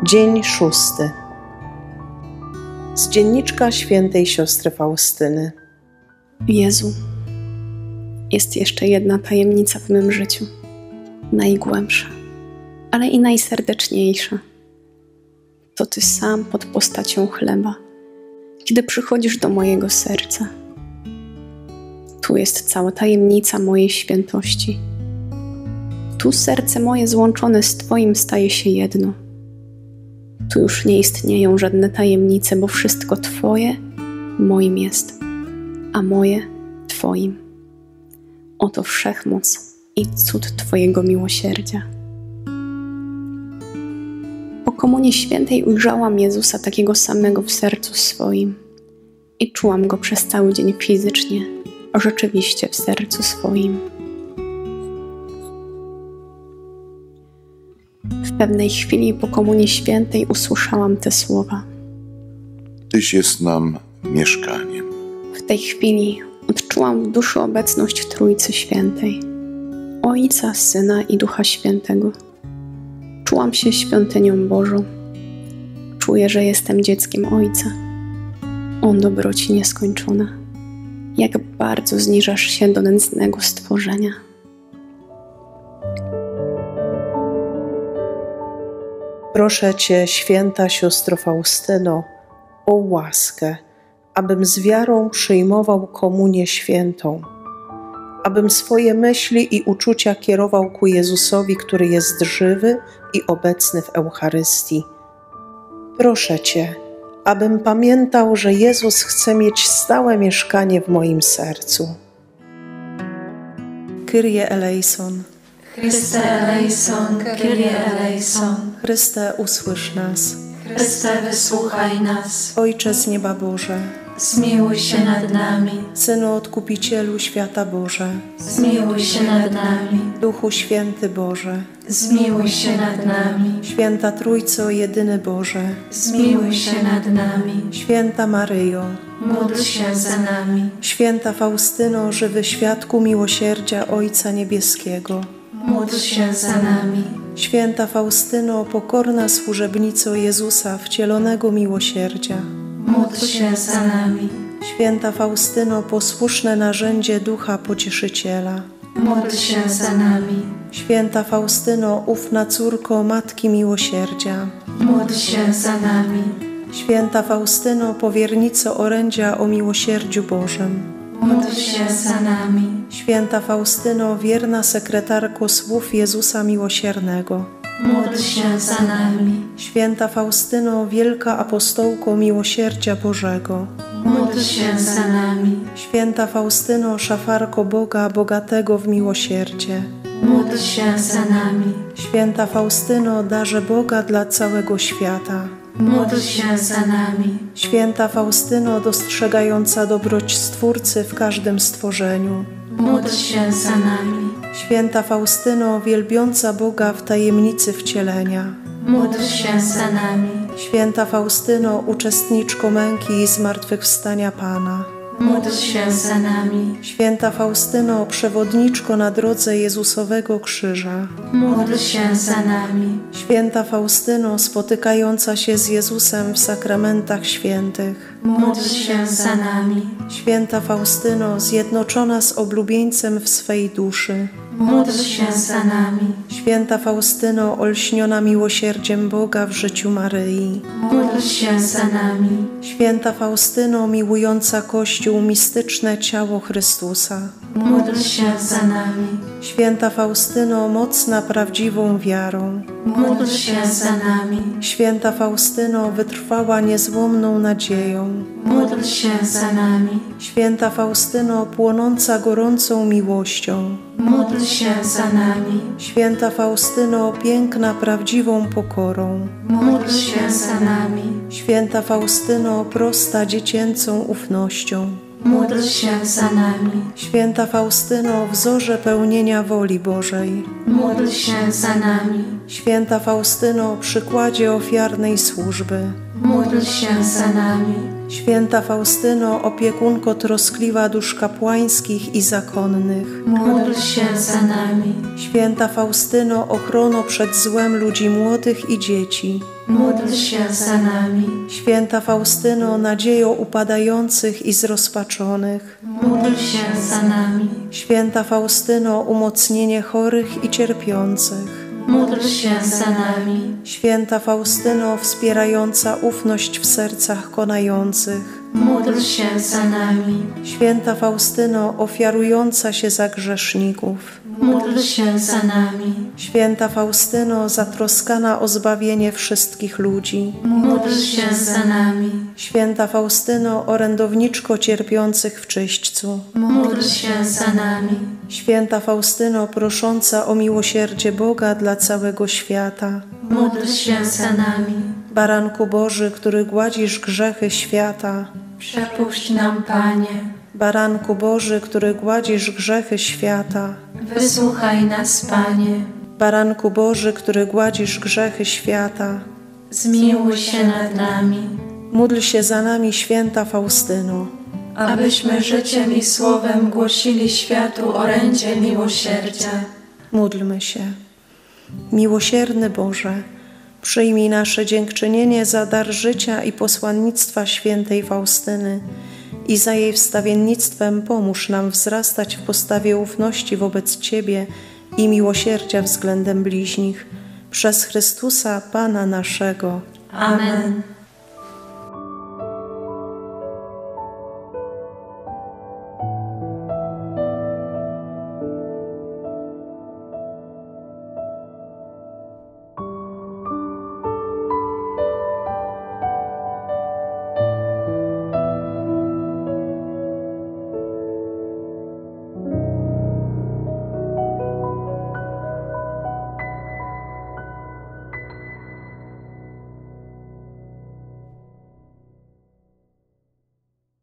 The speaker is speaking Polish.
Dzień 6. Z dzienniczka świętej siostry Faustyny. Jezu, jest jeszcze jedna tajemnica w mym życiu, najgłębsza, ale i najserdeczniejsza. To Ty sam pod postacią chleba, kiedy przychodzisz do mojego serca. Tu jest cała tajemnica mojej świętości. Tu serce moje złączone z Twoim staje się jedno. Tu już nie istnieją żadne tajemnice, bo wszystko Twoje moim jest, a moje Twoim. Oto wszechmoc i cud Twojego miłosierdzia. Po Komunii Świętej ujrzałam Jezusa takiego samego w sercu swoim i czułam Go przez cały dzień fizycznie, rzeczywiście w sercu swoim. W pewnej chwili po Komunii Świętej usłyszałam te słowa. Tyś jest nam mieszkaniem. W tej chwili odczułam w duszy obecność Trójcy Świętej, Ojca, Syna i Ducha Świętego. Czułam się świątynią Bożą. Czuję, że jestem dzieckiem Ojca. O dobroci nieskończona, jak bardzo zniżasz się do nędznego stworzenia. Proszę Cię, święta siostro Faustyno, o łaskę, abym z wiarą przyjmował komunię świętą, abym swoje myśli i uczucia kierował ku Jezusowi, który jest żywy i obecny w Eucharystii. Proszę Cię, abym pamiętał, że Jezus chce mieć stałe mieszkanie w moim sercu. Kyrie eleison. Chryste eleison, Kyrie eleison. Chryste, usłysz nas. Chryste, wysłuchaj nas. Ojcze z nieba Boże, Zmiłuj się nad nami. Synu Odkupicielu świata Boże, Zmiłuj się nad nami. Duchu Święty Boże, Zmiłuj się nad nami. Święta Trójco jedyny Boże, Zmiłuj się nad nami. Święta Maryjo, Módl się za nami. Święta Faustyno, żywy świadku miłosierdzia Ojca Niebieskiego, Módl się za nami. Święta Faustyno, pokorna służebnico Jezusa wcielonego miłosierdzia, Módl się za nami. Święta Faustyno, posłuszne narzędzie Ducha Pocieszyciela, Módl się za nami. Święta Faustyno, ufna córko Matki Miłosierdzia, Módl się za nami. Święta Faustyno, powiernico orędzia o miłosierdziu Bożym, Módl się za nami. Święta Faustyno, wierna sekretarko słów Jezusa Miłosiernego, Módl się za nami. Święta Faustyno, wielka apostołko miłosierdzia Bożego, Módl się za nami. Święta Faustyno, szafarko Boga bogatego w miłosierdzie, Módl się za nami. Święta Faustyno, darze Boga dla całego świata, Módl się za nami. Święta Faustyno, dostrzegająca dobroć Stwórcy w każdym stworzeniu, Módl się za nami. Święta Faustyno, wielbiąca Boga w tajemnicy wcielenia, Módl się za nami. Święta Faustyno, uczestniczko męki i zmartwychwstania Pana, Módl się za nami. Święta Faustyno, przewodniczko na drodze Jezusowego krzyża, Módl się za nami. Święta Faustyno, spotykająca się z Jezusem w sakramentach świętych, Módl się za nami. Święta Faustyno, zjednoczona z oblubieńcem w swej duszy, Módl się za nami. Święta Faustyno, olśniona miłosierdziem Boga w życiu Maryi, Módl się za nami. Święta Faustyno, miłująca Kościół mistyczne ciało Chrystusa, Módl się za nami. Święta Faustyno, mocna prawdziwą wiarą, Módl się za nami. Święta Faustyno, wytrwała niezłomną nadzieją, Módl się za nami. Święta Faustyno, płonąca gorącą miłością, Módl się za nami. Święta Faustyno, piękna prawdziwą pokorą, Módl się za nami. Święta Faustyno, prosta dziecięcą ufnością, Módl się za nami. Święta Faustyno, wzorze pełnienia woli Bożej, Módl się za nami. Święta Faustyno, przykładzie ofiarnej służby, Módl się za nami. Święta Faustyno, opiekunko troskliwa dusz kapłańskich i zakonnych, Módl się za nami. Święta Faustyno, ochrono przed złem ludzi młodych i dzieci, módl się za nami. Święta Faustyno, nadziejo upadających i zrozpaczonych. Módl się za nami. Święta Faustyno, umocnienie chorych i cierpiących. Módl się za nami. Święta Faustyno, wspierająca ufność w sercach konających. Módl się za nami. Święta Faustyno, ofiarująca się za grzeszników. Módl się za nami. Święta Faustyno, zatroskana o zbawienie wszystkich ludzi. Módl się za nami. Święta Faustyno, orędowniczko cierpiących w czyśćcu. Módl się za nami. Święta Faustyno, prosząca o miłosierdzie Boga dla całego świata. Módl się za nami. Baranku Boży, który gładzisz grzechy świata. Przepuść nam, Panie. Baranku Boży, który gładzisz grzechy świata. Wysłuchaj nas, Panie. Baranku Boży, który gładzisz grzechy świata. Zmiłuj się nad nami, Módl się za nami, święta Faustyno. abyśmy życiem i słowem głosili światu orędzie miłosierdzia. Módlmy się. Miłosierny Boże, przyjmij nasze dziękczynienie za dar życia i posłannictwa świętej Faustyny i za jej wstawiennictwem pomóż nam wzrastać w postawie ufności wobec Ciebie i miłosierdzia względem bliźnich. Przez Chrystusa, Pana naszego. Amen.